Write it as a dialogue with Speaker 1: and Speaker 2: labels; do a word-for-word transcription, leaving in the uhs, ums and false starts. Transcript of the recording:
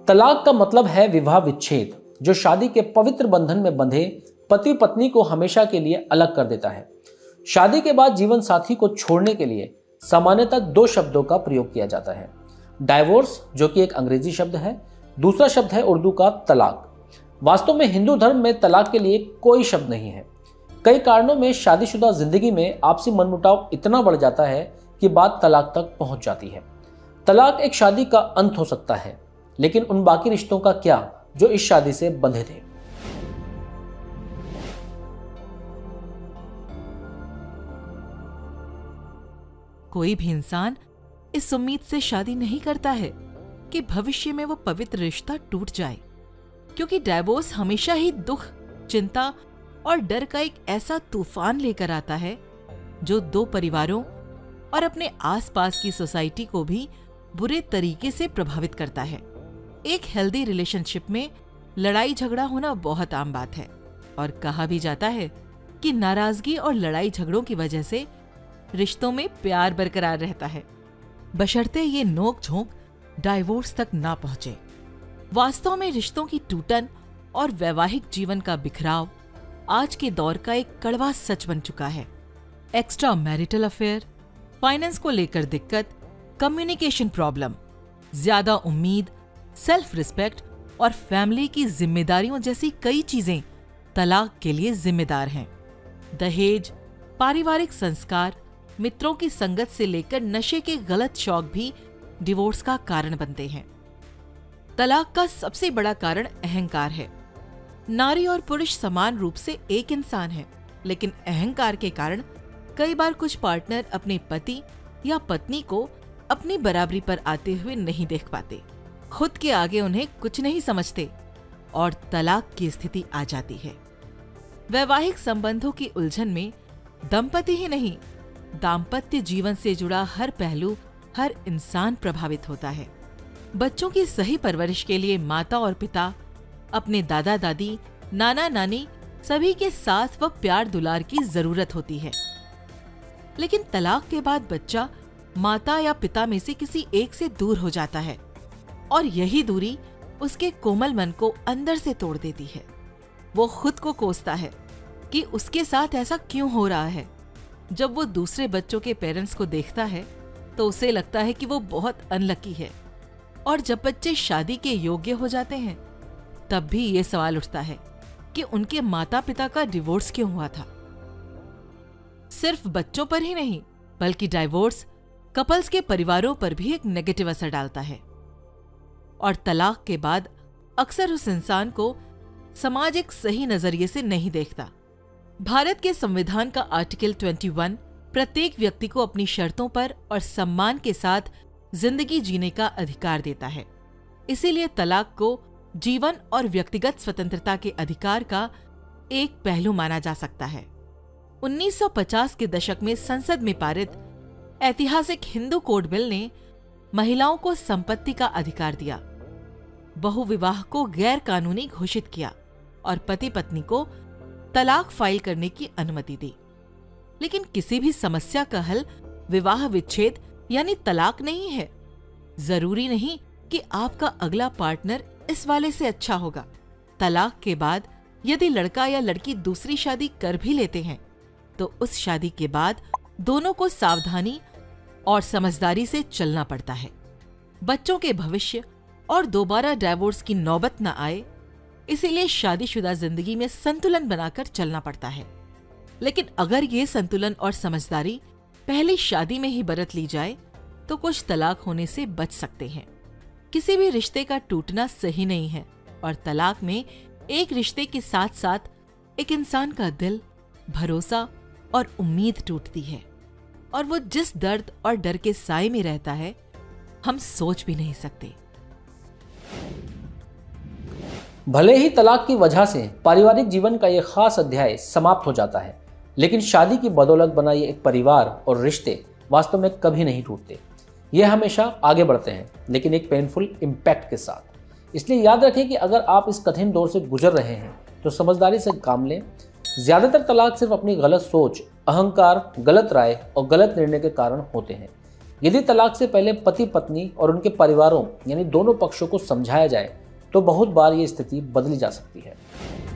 Speaker 1: तलाक का मतलब है विवाह विच्छेद, जो शादी के पवित्र बंधन में बंधे पति पत्नी को हमेशा के लिए अलग कर देता है। शादी के बाद जीवन साथी को छोड़ने के लिए सामान्यतः दो शब्दों का प्रयोग किया जाता है। डाइवोर्स, जो कि एक अंग्रेजी शब्द है, दूसरा शब्द है उर्दू का तलाक। वास्तव में हिंदू धर्म में तलाक के लिए कोई शब्द नहीं है। कई कारणों में शादीशुदा जिंदगी में आपसी मनमुटाव इतना बढ़ जाता है कि बात तलाक तक पहुंच जाती है। तलाक एक शादी का अंत हो सकता है, लेकिन उन बाकी रिश्तों का क्या जो इस शादी से बंधे थे?
Speaker 2: कोई भी इंसान इस उम्मीद से शादी नहीं करता है कि भविष्य में वो पवित्र रिश्ता टूट जाए, क्योंकि डाइवोर्स हमेशा ही दुख, चिंता और डर का एक ऐसा तूफान लेकर आता है जो दो परिवारों और अपने आसपास की सोसाइटी को भी बुरे तरीके से प्रभावित करता है। एक हेल्दी रिलेशनशिप में लड़ाई झगड़ा होना बहुत आम बात है और कहा भी जाता है कि नाराजगी और लड़ाई झगड़ों की वजह से रिश्तों में प्यार बरकरार रहता है, बशर्ते ये नोक झोंक डाइवोर्स तक ना पहुंचे। वास्तव में रिश्तों की टूटन और वैवाहिक जीवन का बिखराव आज के दौर का एक कड़वा सच बन चुका है। एक्स्ट्रा मैरिटल अफेयर, फाइनेंस को लेकर दिक्कत, कम्युनिकेशन प्रॉब्लम, ज्यादा उम्मीद, सेल्फ रिस्पेक्ट और फैमिली की जिम्मेदारियों जैसी कई चीजें तलाक के लिए जिम्मेदार हैं। दहेज, पारिवारिक संस्कार, मित्रों की संगत से लेकर नशे के गलत शौक भी डिवोर्स का कारण बनते हैं। तलाक का सबसे बड़ा कारण अहंकार है। नारी और पुरुष समान रूप से एक इंसान है, लेकिन अहंकार के कारण कई बार कुछ पार्टनर अपने पति या पत्नी को अपनी बराबरी पर आते हुए नहीं देख पाते, खुद के आगे उन्हें कुछ नहीं समझते और तलाक की स्थिति आ जाती है। वैवाहिक संबंधों की उलझन में दंपति ही नहीं, दाम्पत्य जीवन से जुड़ा हर पहलू, हर इंसान प्रभावित होता है। बच्चों की सही परवरिश के लिए माता और पिता, अपने दादा दादी, नाना नानी सभी के साथ व प्यार दुलार की जरूरत होती है। लेकिन तलाक के बाद बच्चा माता या पिता में से किसी एक से दूर हो जाता है और यही दूरी उसके कोमल मन को अंदर से तोड़ देती है। वो खुद को कोसता है कि उसके साथ ऐसा क्यों हो रहा है। जब वो दूसरे बच्चों के पेरेंट्स को देखता है तो उसे लगता है कि वो बहुत अनलकी है, और जब बच्चे शादी के योग्य हो जाते हैं तब भी ये सवाल उठता है कि उनके माता पिता का डिवोर्स क्यों हुआ था। सिर्फ बच्चों पर ही नहीं, बल्कि डाइवोर्स कपल्स के परिवारों पर भी एक नेगेटिव असर डालता है और तलाक के बाद अक्सर उस इंसान को समाज एक सही नजरिए से नहीं देखता। भारत के संविधान का आर्टिकल इक्कीस प्रत्येक व्यक्ति को अपनी शर्तों पर और सम्मान के साथ जिंदगी जीने का अधिकार देता है। इसीलिए तलाक को जीवन और व्यक्तिगत स्वतंत्रता के अधिकार का एक पहलू माना जा सकता है। उन्नीस सौ पचास के दशक में संसद में पारित ऐतिहासिक हिंदू कोड बिल ने महिलाओं को संपत्ति का अधिकार दिया, बहुविवाह को गैर कानूनी घोषित किया और पति पत्नी को तलाक फाइल करने की अनुमति दी। लेकिन किसी भी समस्या का हल विवाह विच्छेद यानी तलाक नहीं है। जरूरी नहीं कि आपका अगला पार्टनर इस वाले से अच्छा होगा। तलाक के बाद यदि लड़का या लड़की दूसरी शादी कर भी लेते हैं तो उस शादी के बाद दोनों को सावधानी और समझदारी से चलना पड़ता है। बच्चों के भविष्य और दोबारा डाइवोर्स की नौबत न आए, इसीलिए शादीशुदा जिंदगी में संतुलन बनाकर चलना पड़ता है। लेकिन अगर ये संतुलन और समझदारी पहली शादी में ही बरत ली जाए तो कुछ तलाक होने से बच सकते हैं। किसी भी रिश्ते का टूटना सही नहीं है और तलाक में एक रिश्ते के साथ साथ एक इंसान का दिल, भरोसा और उम्मीद टूटती है और वो जिस दर्द और डर के साए में रहता है हम सोच भी नहीं सकते।
Speaker 1: भले ही तलाक की वजह से पारिवारिक जीवन का ये खास अध्याय समाप्त हो जाता है, लेकिन शादी की बदौलत बना ये एक परिवार और रिश्ते वास्तव में कभी नहीं टूटते। ये हमेशा आगे बढ़ते हैं, लेकिन एक पेनफुल इम्पैक्ट के साथ। इसलिए याद रखें कि अगर आप इस कठिन दौर से गुजर रहे हैं तो समझदारी से काम लें। ज्यादातर तलाक सिर्फ अपनी गलत सोच, अहंकार, गलत राय और गलत निर्णय के कारण होते हैं। यदि तलाक से पहले पति पत्नी और उनके परिवारों यानी दोनों पक्षों को समझाया जाए तो बहुत बार ये स्थिति बदली जा सकती है।